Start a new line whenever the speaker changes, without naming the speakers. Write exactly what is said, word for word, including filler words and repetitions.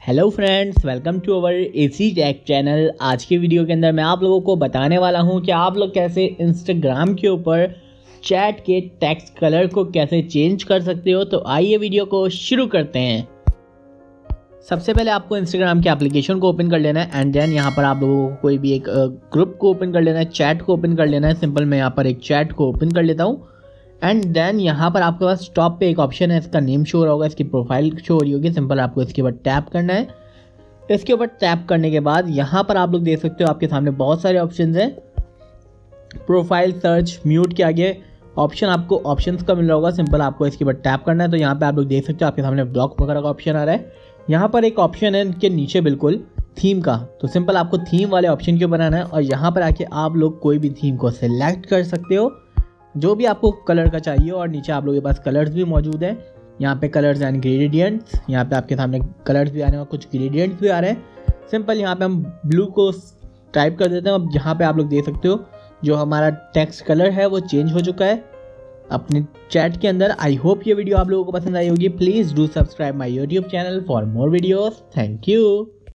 Hello friends, welcome to our AC tech channel. आज की video के अंदर मैं आप लोगों को बताने वाला हूं कि आप लोग कैसे इंस्टाग्राम के ऊपर चैट के टेक्स्ट कलर को कैसे चेंज कर सकते हो। तो आइए वीडियो को शुरू करते हैं। सबसे पहले आपको इंस्टाग्राम के एप्लीकेशन को ओपन कर लेना है एंड देन यहाँ पर आप लोगों को कोई भी एक ग्रुप को ओपन कर लेना है, चैट को ओपन कर लेना है। सिंपल मैं यहाँ पर एक चैट को ओपन कर लेता हूँ एंड देन यहाँ पर आपके पास टॉप पे एक ऑप्शन है, इसका नेम शो हो रहा होगा, इसकी प्रोफाइल शो हो रही होगी। सिंपल आपको इसके ऊपर टैप करना है। इसके ऊपर टैप करने के बाद यहाँ पर आप लोग देख सकते हो आपके सामने बहुत सारे ऑप्शंस हैं। प्रोफाइल, सर्च, म्यूट के आगे ऑप्शन आपको ऑप्शंस का मिल रहा होगा। सिंपल आपको इसके ऊपर टैप करना है। तो यहाँ पे आप लोग देख सकते हो आपके सामने ब्लॉक वगैरह का ऑप्शन आ रहा है। यहाँ पर एक ऑप्शन है इनके नीचे बिल्कुल थीम का, तो सिंपल आपको थीम वाले ऑप्शन के ऊपर आना है और यहाँ पर आके आप लोग कोई भी थीम को सिलेक्ट कर सकते हो जो भी आपको कलर का चाहिए। और नीचे आप लोगों के पास कलर्स भी मौजूद हैं। यहाँ पे कलर्स एंड ग्रेडियंट्स, यहाँ पे आपके सामने कलर्स भी आ रहे हैं और कुछ ग्रेडियंट्स भी आ रहे हैं। सिंपल यहाँ पे हम ब्लू को टाइप कर देते हैं। अब यहाँ पे आप लोग देख सकते हो जो हमारा टेक्स्ट कलर है वो चेंज हो चुका है अपने चैट के अंदर। आई होप ये वीडियो आप लोगों को पसंद आई होगी। Please do subscribe my YouTube channel for more videos. Thank you.